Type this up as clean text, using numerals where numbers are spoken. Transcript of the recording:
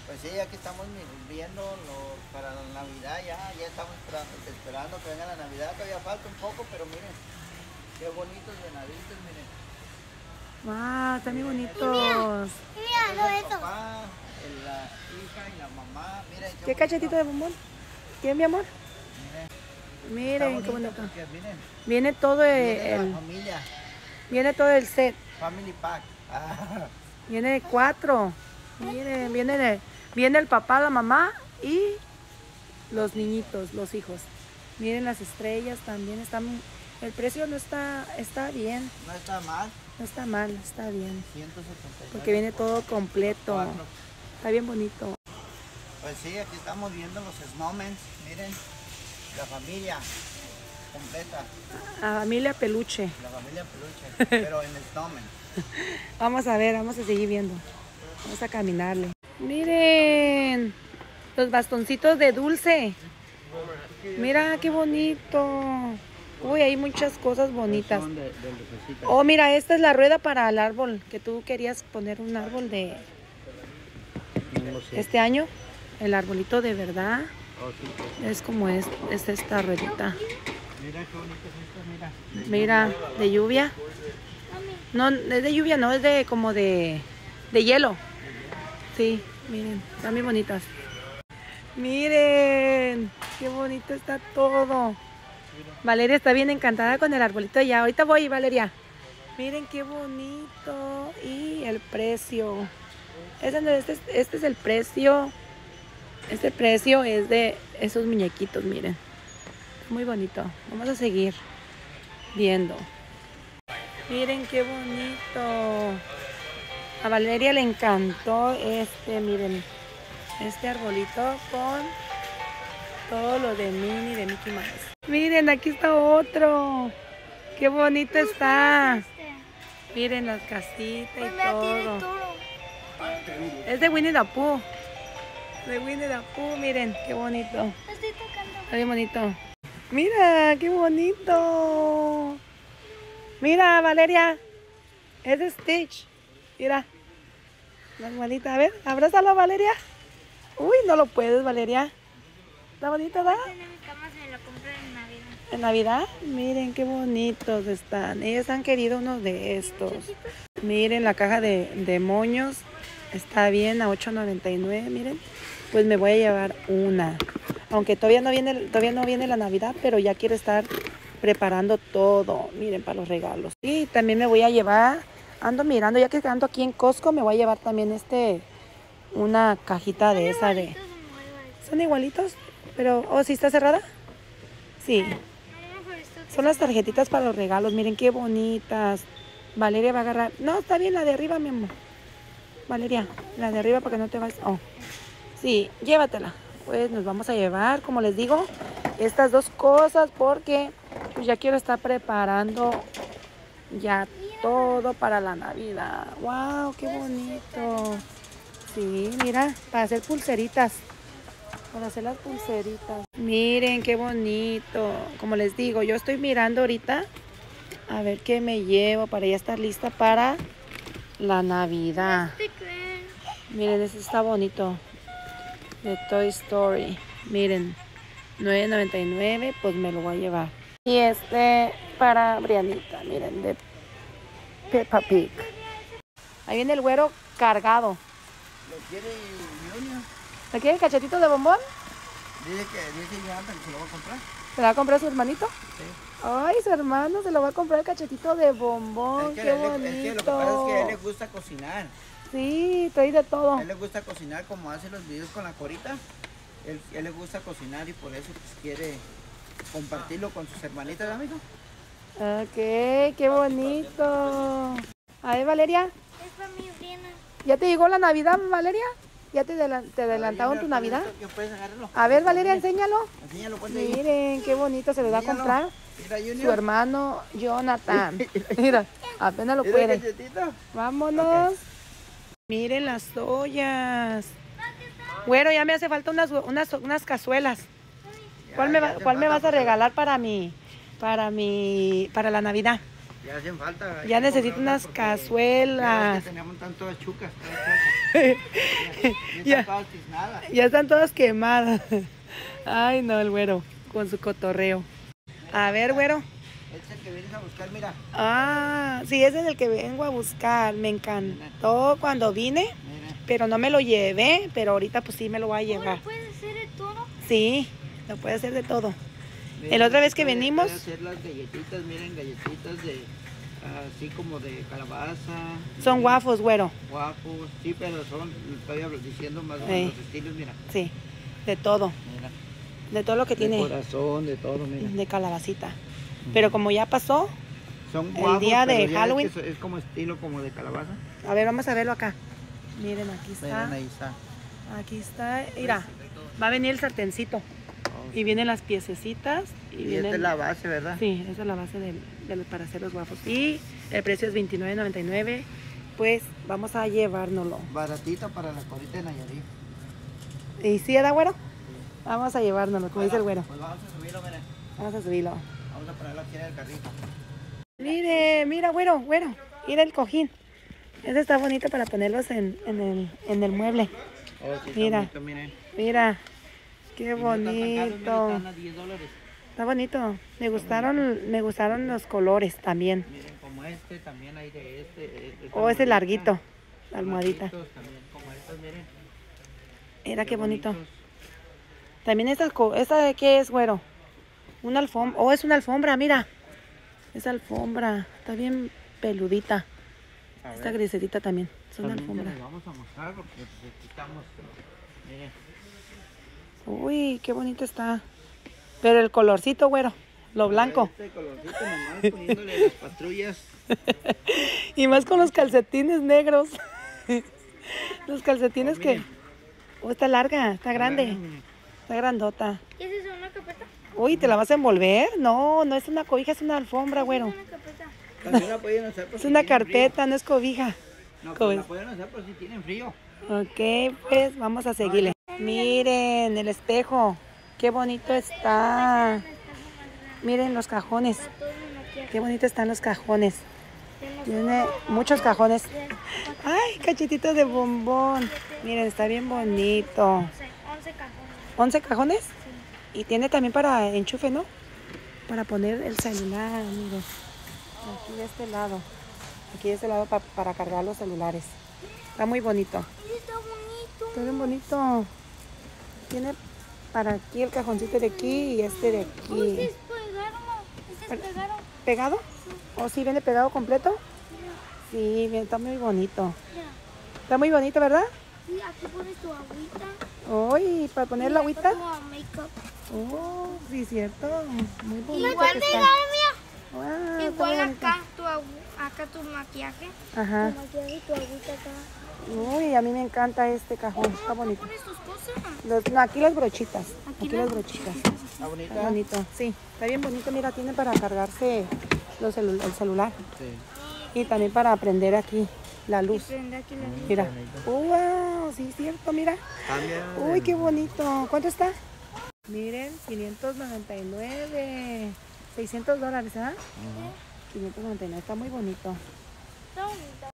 Pues sí, aquí estamos viendo para la Navidad, ya estamos esperando que venga la Navidad, todavía falta un poco, pero miren, qué bonitos venaditos, miren. ¡Wow! Están muy bonitos. Mira, el papá, la hija y la mamá, miren. ¿Qué cachetito de bombón? ¿Quién, mi amor? Miren, qué bonito. Miren, Viene todo la familia. Viene todo el set. Family pack. Viene de 4. Miren, viene el papá, la mamá y los niñitos, los hijos. Miren las estrellas también están. El precio no está bien. No está mal. No está mal, está bien. 179. Porque viene todo completo. 4. Está bien bonito. Pues sí, aquí estamos viendo los snowmen. Miren, la familia completa. La familia peluche. La familia peluche, pero en snowmen. Vamos a ver, vamos a seguir viendo. Vamos a caminarle. Miren, los bastoncitos de dulce. Mira qué bonito. Uy, hay muchas cosas bonitas. Oh, mira, esta es la rueda para el árbol. Que tú querías poner un árbol de este año. El arbolito de verdad. Es como es esta ruedita. Mira qué bonito es esto, mira. Mira, de lluvia. No, es de lluvia, no, es de como de hielo. Sí, miren, están muy bonitas. Miren, qué bonito está todo. Valeria está bien encantada con el arbolito ya. Ahorita voy, Valeria. Miren qué bonito. Y el precio. Este es el precio. Este precio es de esos muñequitos, miren. Muy bonito. Vamos a seguir viendo. Miren qué bonito. A Valeria le encantó miren. Este arbolito con todo lo de Minnie, de Mickey Mouse. Miren, aquí está otro. Qué bonito está. Miren las casitas y todo. Es de Winnie the Pooh. De Winnie the Pooh, miren, qué bonito. Estoy tocando. Está bien bonito. Mira, qué bonito. Mira, Valeria. Es de Stitch. Mira. La hermanita, a ver, abrázalo, Valeria. Uy, no lo puedes, Valeria. Está bonito, ¿verdad? Mi cama se la compré en Navidad. En Navidad, miren qué bonitos están. Ellos han querido uno de estos. Miren la caja de moños. Está bien a $8.99, miren. Pues me voy a llevar una. Aunque todavía no viene la Navidad, pero ya quiero estar preparando todo. Miren, para los regalos. Y también me voy a llevar, ando mirando, ya que ando aquí en Costco, me voy a llevar también una cajita de esa de. ¿Son igualitos? Pero, oh, ¿sí está cerrada? Sí. Son las tarjetitas para los regalos. Miren qué bonitas. Valeria va a agarrar. No, está bien la de arriba, mi amor. Valeria, la de arriba para que no te vayas. Oh. Sí, llévatela. Pues nos vamos a llevar, como les digo, estas dos cosas porque pues ya quiero estar preparando ya todo para la Navidad. ¡Wow! ¡Qué bonito! Sí, mira, para hacer pulseritas. Para hacer las pulseritas. Miren qué bonito. Como les digo, yo estoy mirando ahorita a ver qué me llevo para ya estar lista para la Navidad. Miren, este está bonito. De Toy Story. Miren, $9.99, pues me lo voy a llevar. Y para Brianita, miren, de Peppa Pig. Ahí viene el güero cargado. ¿Lo quiere Junior? ¿Le quiere el cachetito de bombón? Dice Jonathan que se lo va a comprar. ¿Se lo va a comprar su hermanito? Sí. Ay, su hermano se lo va a comprar el cachetito de bombón. Qué bonito. Es que lo que pasa es que a él le gusta cocinar. Sí, trae de todo. A él le gusta cocinar como hace los videos con la Corita. Él le gusta cocinar y por eso pues, quiere compartirlo con sus hermanitas, amigo. Ok, qué bonito. A ver, Valeria. Es para mi Briana. ¿Ya te llegó la Navidad, Valeria? ¿Ya te adelantaron tu Navidad? ¿Puedes agarrarlo? A ver, Valeria, enséñalo. Enséñalo, ponte ahí. Miren, qué bonito se le va a comprar Mira, Junior. su hermano Jonathan. Mira, apenas lo puede. Cachetito. Vámonos. Okay. Miren las ollas. Bueno, ya me hace falta unas cazuelas. ¿Cuál me vas a regalar para la Navidad? Ya hacen falta. Ya necesito unas cazuelas. Ya tenemos tantas chucas. Ya. Ya todas tiznadas. Ya están todas quemadas. Ay, no, el güero, con su cotorreo. A ver, güero. Este es el que vienes a buscar, mira. Ah, sí, ese es el que vengo a buscar. Me encantó cuando vine, Mira. pero no me lo llevé. Pero ahorita pues sí me lo voy a llevar. ¿Cómo puedes hacer de todo? Sí, lo puede hacer de todo. Miren, La otra vez que puede venimos- hacer las galletitas, miren, galletitas de así como de calabaza. Son miren, waffles, güero. Guapos, sí, pero son, estoy diciendo más o Ey. menos los estilos, mira. Sí, de todo. Mira. De todo lo que De tiene corazón, de todo, mira. de calabacita. Pero como ya pasó, Son el guapos, día de pero ya ves Halloween. que es como estilo como de calabaza. a ver, vamos a verlo acá. Miren, aquí Miren, está. ahí está. Aquí está. Mira, va a venir el sartencito. Y vienen las piececitas. Y Y vienen... esta es la base, ¿verdad? Sí, esa es la base para hacer los waffles. Y el precio es $29.99. Pues vamos a llevárnoslo. Baratito para la corita de Nayarit. ¿Y sí, da güero? Vamos a llevárnoslo, como dice el güero. Pues vamos a subirlo, miren. Vamos a subirlo. Vamos a ponerlo aquí en el carrito. Mire, mira, güero. Mira el cojín. Ese está bonito para ponerlos en el mueble. Oh, sí, está Mira. bonito, miren. Mira, qué Y no están tan caros, miren, bonito. están a $10. Está bonito. Me gustaron los colores también. Miren, como este, también hay de este. Oh, ese larguito. La almohadita. Larguitos También como estos, miren. Mira qué bonito. bonitos. También ¿esta de qué es, güero? Una alfombra. Oh, es una alfombra, mira. Esa alfombra. Está bien peludita. A Esta ver, grisetita también. Es una también alfombra. se los vamos a mostrar porque pues, aquí estamos. Miren. Uy, qué bonito está. Pero el colorcito, güero. Lo blanco. Este colorcito nomás poniéndole las patrullas. Y más con los calcetines negros. Los calcetines Oh, que... miren. Oh, está larga, está grande. Miren. Está grandota. ¿Qué es eso? ¿Una carpeta? Uy, ¿te la vas a envolver? No, no es una cobija, es una alfombra, güero. ¿Es una carpeta? También la pueden hacer por Es si una tienen frío. carpeta, no es cobija. No, ¿Cómo pues la es? pueden hacer por si tienen frío. Ok, pues vamos a seguirle. Miren el espejo. Qué bonito está. Miren los cajones. Todo el maquillaje. Qué bonito están los cajones. Tenemos Tiene muchos cajones. Ay, cachetitos de bombón. Miren, está bien bonito. 11 cajones. 11 cajones. Y tiene también para enchufe, ¿no? Para poner el celular, miren. Aquí de este lado. Aquí de este lado para cargar los celulares. Está muy bonito. Mira, está bonito. Está bien bonito. Tiene para aquí el cajoncito de aquí y este de Uy, aquí. es pegaron. Es pegaron. ¿Pegado? ¿O sí viene pegado completo? Sí, bien, está muy bonito. Mira. Está muy bonito, ¿verdad? Sí, aquí pones tu agüita. Uy, para poner la agüita. Como make-up. Oh, sí, cierto. Muy bonito Igual que de está. mía. Wow, está Igual bonito. acá tu maquillaje. Ajá. Tu maquillaje y tu agüita acá. Uy, a mí me encanta este cajón. Está bonito. Pones tus cosas. No, aquí las brochitas. Aquí Aquí las las brochitas. Está bonita. Está bonito. Sí, está bien bonito. Mira, tiene para cargarse el celular. Sí. Y también para prender aquí la luz. Prende aquí la luz. Mira. Wow, sí, cierto, mira. Cambia. Uy, qué bonito. ¿Cuánto está? Miren, 599. $600, ¿ah? 599, está muy bonito. Está bonito.